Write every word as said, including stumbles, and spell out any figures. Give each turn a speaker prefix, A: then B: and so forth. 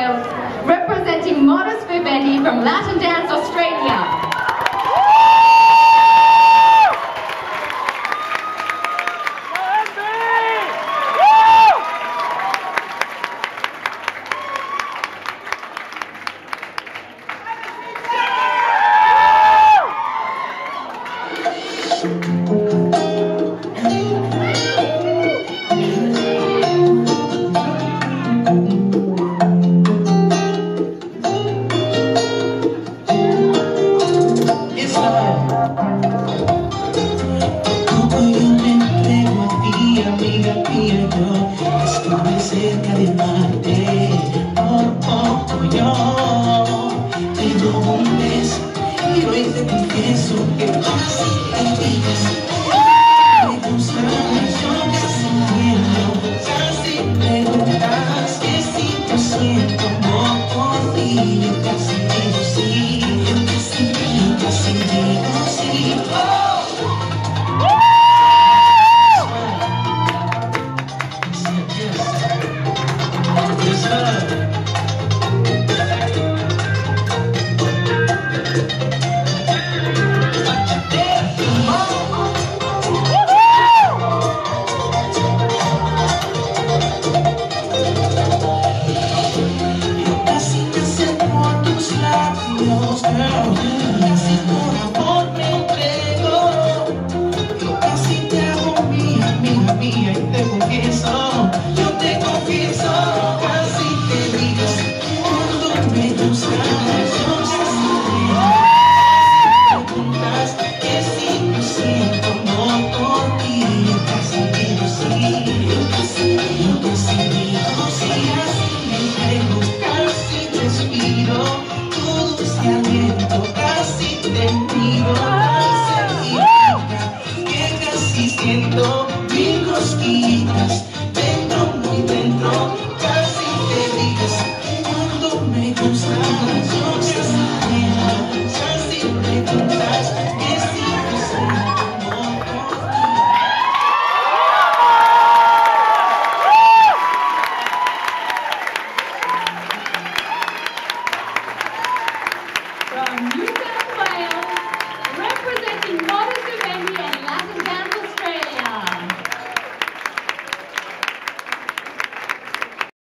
A: Style, representing Modus Vivendi from Latin Dance Australia.
B: Cerca de Marte, por poco yo tengo un beso y hoy te confieso que casi te digas me gusta, yo casi entiendo, casi preguntas que si te siento no por ti, yo casi digo sí, yo casi, yo casi digo sí. Oh. Casi por amor me entrego, yo casi te hago mía, mía, mía y te confieso, yo te confieso, casi te digo, cuando me gustas, yo casi te preguntas que si me siento no por ti, yo casi digo sí, yo casi, yo casi digo sí, así me entrego, casi respiro. Aliento, casi te miro, casi significa que casi siento mil cosquillitas.